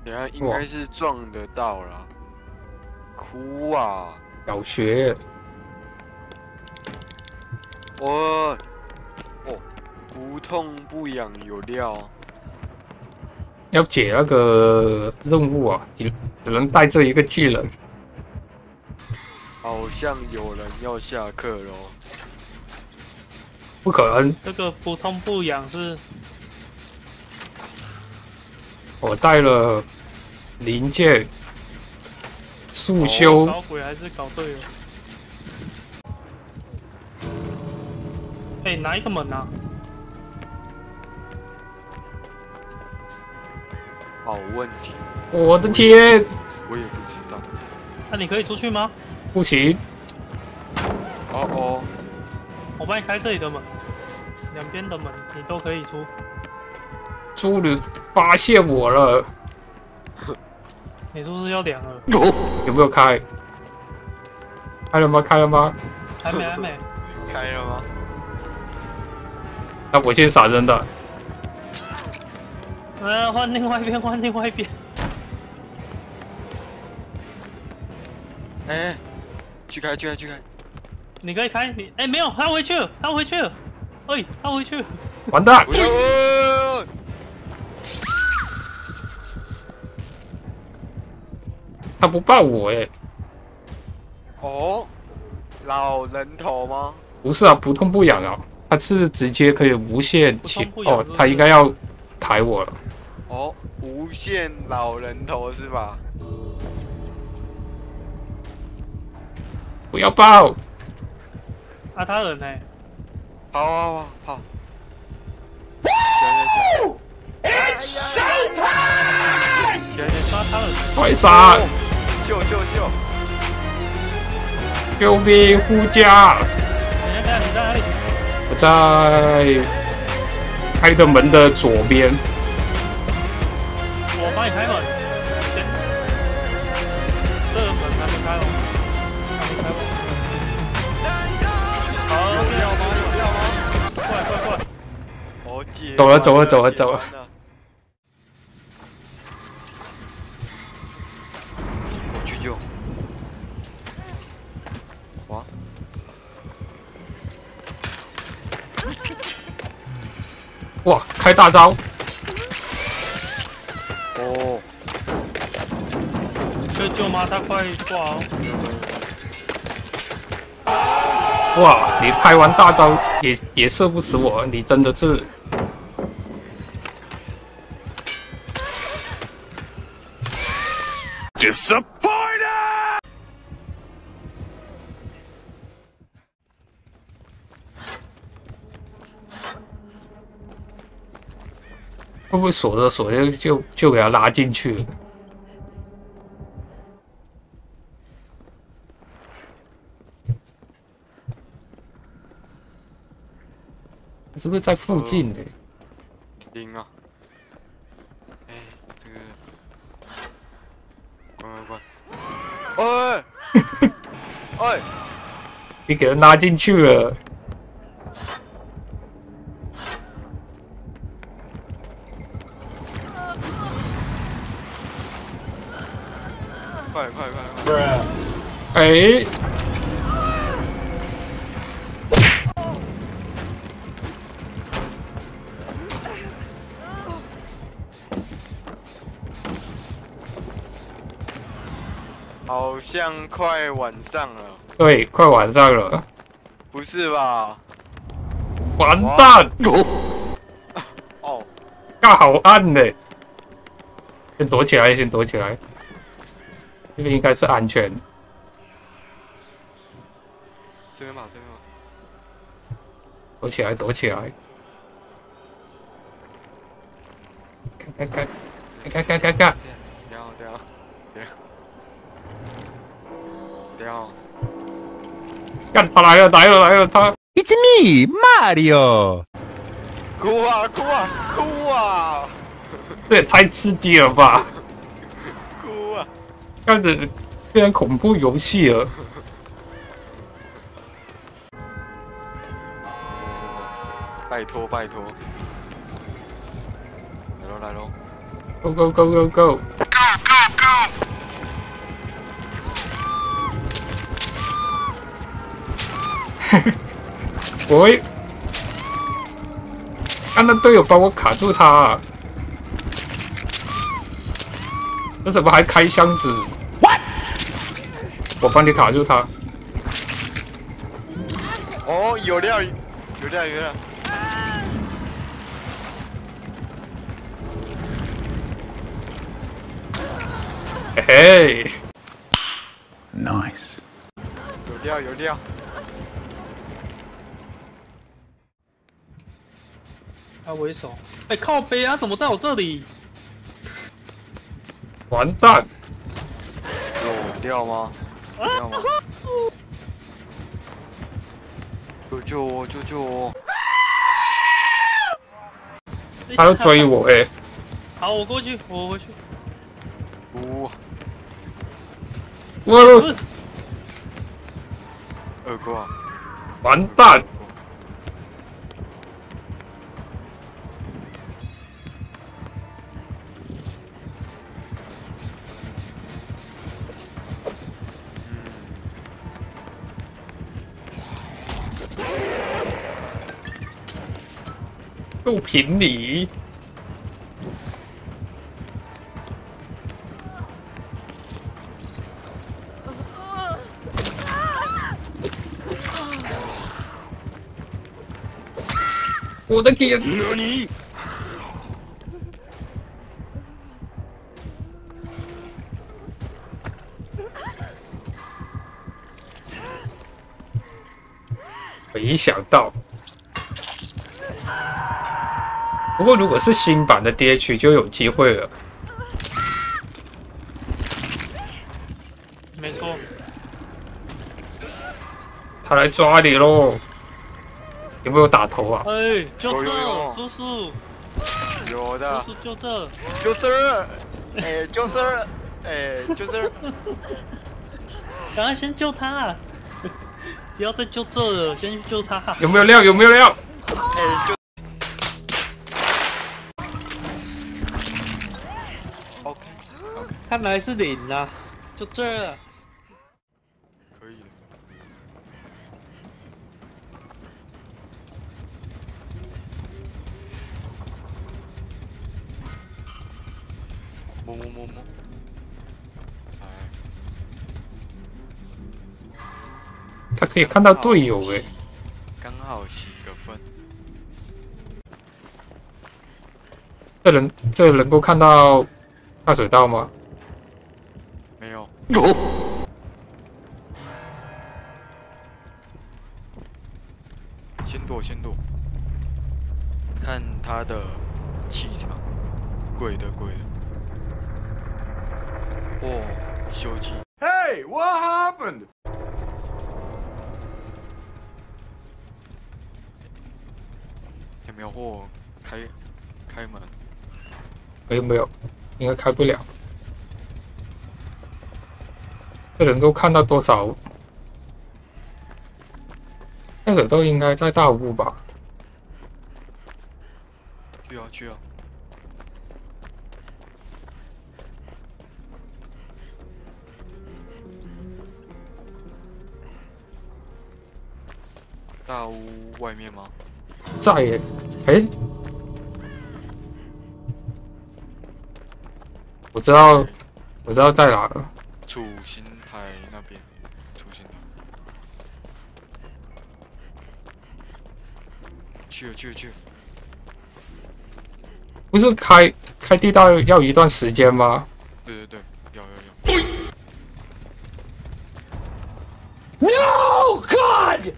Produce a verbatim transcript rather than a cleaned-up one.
等下应该是撞得到啦。哭啊！ 小学。 哦哦，不痛不痒有料。 要解那个任务啊，只只能带这一个技能。 好像有人要下课喽。 不可能！ 这个不痛不痒是。 我带了零件、速修。 搞鬼还是搞对了？哎、欸，哪一个门啊？ 好问题。 我的天！ 我也不知道。 那、啊、你可以出去吗？ 不行。 哦哦。 我帮你开这里的门，两边的门你都可以出。 猪女发现我了。 你是不是要凉了？ 有没有开？开了吗？开了吗？ 还没，还没。 开了吗？ 那我先闪人的。 呃，换另外一边，换另外一边。 哎、欸，去开，去开，去开。 你可以开，你哎、欸、没有，他回去了，他回去了，哎，他回去了。 完蛋！他不抱我哎、欸。 哦，老人头吗？ 不是啊，不痛不痒啊，他是直接可以无限起哦，他应该要抬我了。 哦，无限老人头是吧？ 不要抱！ 啊，他人呢？ 跑跑跑跑！行行行！行行杀他人！ 快杀！ 秀秀秀！ 救命！护驾！ 等一下，你在哪里？ 我在开的门的左边。 我帮你开门。先，这个门还没开哦，还没开哦。好，有料吗？有料吗？快快快！ 哦，姐。 走了走了走了走了。 我去救。哇！ 哇，开大招！ 哦， 可以救吗？他快挂哦。 哇，你开完大招也也射不死我，你真的是。Disappointed！ 会不会锁着锁着就就给他拉进去了？是不是在附近的？ 零啊！哎，这个，关关关！哎！哎！ 你给他拉进去了。 快快快快！ 哎！ 好像快晚上了。 对，快晚上了。 不是吧？ 完蛋！ 哦， 刚好暗呢。先躲起来，先躲起来。这边应该是安全。 这边吧，这边吧。 躲起来，躲起来。开开开开开开开！ 等下等下等下等下。 干他来了来了来了他 ！It's me, Mario。 哭啊哭啊哭啊！ 这也太刺激了吧！ 哭啊！ 看着变成恐怖游戏了。 拜托拜托！来喽来喽 ！Go go go go go！ 我会，看那队友帮我卡住他、啊，这怎么还开箱子 ？What？ 我帮你卡住他。 哦，有料，有料，有料。 嘿嘿 Nice. 有料，有料。 他为首，哎、靠背啊，怎么在我这里？ 完蛋！ 有料吗？有料吗？救救我！救救我！ 他要追我哎、欸！ 好，我过去，我回去。 呜、 我二哥啊！ 完蛋！又凭你！我的天！ 你没想到。不过如果是新版的 D H 就有机会了。 没错。 他来抓你喽！有没有打头啊？ 哎，就有有有这，叔叔， 有的叔，叔就这。 就这儿，哎，就这儿，哎，就这儿。 赶快先救他，不要再救这了，先去救他。 有没有料？有没有料？ 哎，就。OK OK， 看来是零啊，就这了。 可以。摸摸摸摸。哎。 他可以看到队友哎、欸。 刚好洗个分。 这人这能够看到下水道吗？ 没有。先躲，先躲。看他的气场，鬼的鬼的。哦，修机。 Hey, what happened? 有没有货？开开门。 没有没有，应该开不了。这能够看到多少？下水道应该在大屋吧？ 去啊去啊！大屋外面吗？ 在耶，哎，我知道，我知道在哪了。 楚新台那边，楚新台。去了去了去了。 不是开开地道要一段时间吗？ 对对对，要要要。 No God！